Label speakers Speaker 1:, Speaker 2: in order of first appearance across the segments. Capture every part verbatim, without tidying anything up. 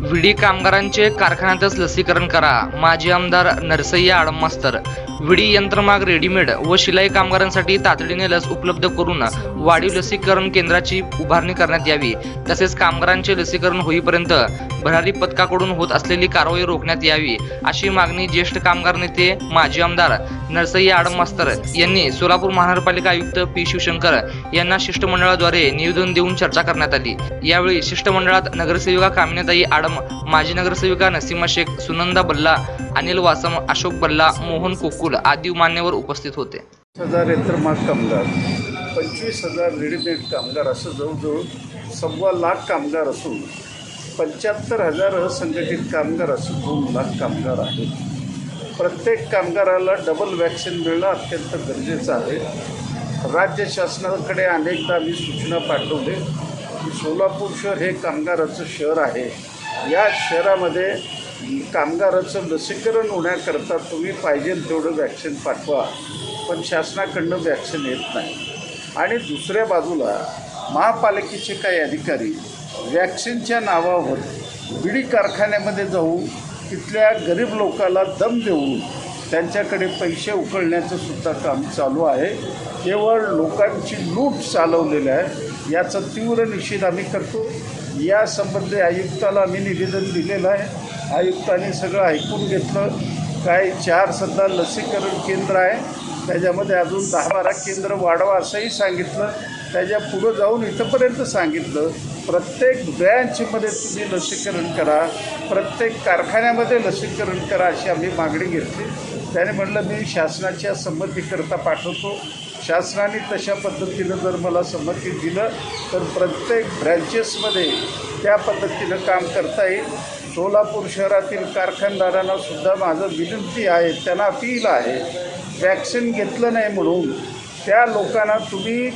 Speaker 1: विडी कामगारांचे कारखान्यातच लसीकरण करा। माजी आमदार नरसय मास्तर। विडी यंत्रमाग रेडीमेड व शिलाई कामगारांसाठी तातडीने लस उपलब्ध करून वाढीव लसीकरण केंद्राची उभारणी करण्यात यावी। तसेच कामगारांचे लसीकरण होईपर्यंत भरारी पथकाकडून होत असलेली कारवाई रोखण्यात यावी, अशी मागणी ज्येष्ठ कामगार नेते माजी आमदार नरसय मास्तर यांनी सोलापूर महानगरपालिका आयुक्त पी शिवशंकर यांना शिष्टमंडळाद्वारे निवेदन देऊन चर्चा करण्यात आली। यावेळी शिष्टमंडळात नगरसेविका कामिनीताई आडम, माजी नगरसेविका नसीमा शेख, सुनंदा बल्ला, अनिल वासम, अशोक बल्ला, मोहन कोकुल आदी मान्यवर उपस्थित होते।
Speaker 2: हजार यंत्रमाग कामगार, पंचवीस हजार रेडीमेड कामगार, असं जवळजवळ सव्वा लाख कामगार असून पंच्याहत्तर हजार असंघटित कामगार असून दोन लाख कामगार आहेत। प्रत्येक कामगाराला डबल वॅक्सिन मिळणं अत्यंत गरजेचं आहे। राज्य शासनाकडे अनेकदा आम्ही सूचना पाठवले की सोलापूर शहर हे कामगाराचं शहर आहे। या शहरामध्ये कामगाराचं लसीकरण होण्याकरता तुम्ही पाहिजे तेवढं वॅक्सिन पाठवा, पण शासनाकडनं वॅक्सिन येत नाही। आणि दुसऱ्या बाजूला महापालिकेचे काही अधिकारी वॅक्सिनच्या नावावर बिडी कारखान्यामध्ये जाऊन तिथल्या गरीब लोकाला दम देऊन त्यांच्याकडे पैसे उकळण्याचं सुद्धा काम चालू आहे। केवळ लोकांची लूट चालवलेली आहे। याचा तीव्र निषेध आम्ही करतो। यासंबंधी आयुक्ताला आम्ही निवेदन दिलेलं आहे। आयुक्तांनी सगळं ऐकून घेतलं। काही चार सध्या लसीकरण केंद्र आहे, त्याच्यामध्ये अजून दहा बारा केंद्र वाढवा असंही सांगितलं। त्याच्या पुढं जाऊन इथंपर्यंत सांगितलं प्रत्येक ब्रँचमध्ये तुम्ही लसीकरण करा, प्रत्येक कारखान्यामध्ये लसीकरण करा, अशी आम्ही मागणी घेतली। त्याने म्हटलं मी शासनाच्या संमतीकरता पाठवतो। शासनाने तशा पद्धतीनं जर मला संमती दिलं तर प्रत्येक ब्रँचेसमध्ये त्या पद्धतीनं काम करता येईल। सोलापूर शहरातील कारखानदारांना सुद्धा माझं विनंती आहे, त्यांना अपील आहे, वॅक्सिन घेतलं नाही म्हणून त्या लोकांना तुम्ही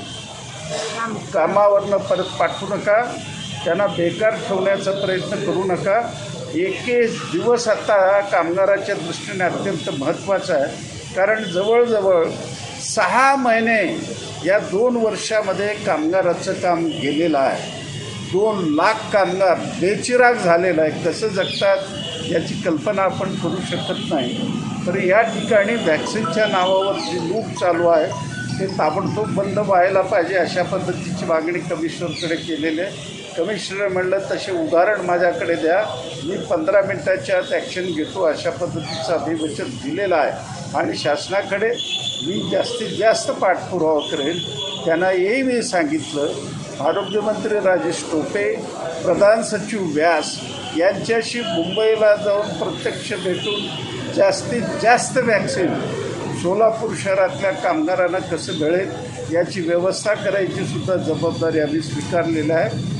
Speaker 2: कामावरनं परत पाठवू नका, त्यांना बेकार ठेवण्याचा प्रयत्न करू नका। एकवीस दिवस आता कामगाराच्या दृष्टीने अत्यंत महत्त्वाचा आहे, कारण जवळजवळ सहा महिने या दोन वर्षामध्ये कामगाराचं काम गेलेलं आहे। दोन लाख कामगार बेचिराग झालेला आहे। कसं जगतात याची कल्पना आपण करू शकत नाही। तर या ठिकाणी वॅक्सिनच्या नावावर जी लूट चालू आहे ते ताबडतोब बंद व्हायला पाहिजे, अशा पद्धतीची मागणी कमिशनरकडे केलेली आहे। कमिशनर म्हणलं तसे उदाहरण माझ्याकडे द्या, मी पंधरा मिनटाच्या आत ॲक्शन घेतो, अशा पद्धतीचं अभिवचन दिलेलं आहे। आणि शासनाकडे मी जास्तीत जास्त पाठपुरावा करेल। त्यांना हेही मी सांगितलं, आरोग्यमंत्री राजेश टोपे, प्रधान सचिव व्यास यांच्याशी मुंबईला जाऊन प्रत्यक्ष भेटून जास्तीत जास्त वॅक्सिन सोलापूर शहरातल्या कामगारांना कसं मिळेल याची व्यवस्था करायची सुद्धा जबाबदारी आम्ही स्वीकारलेली आहे।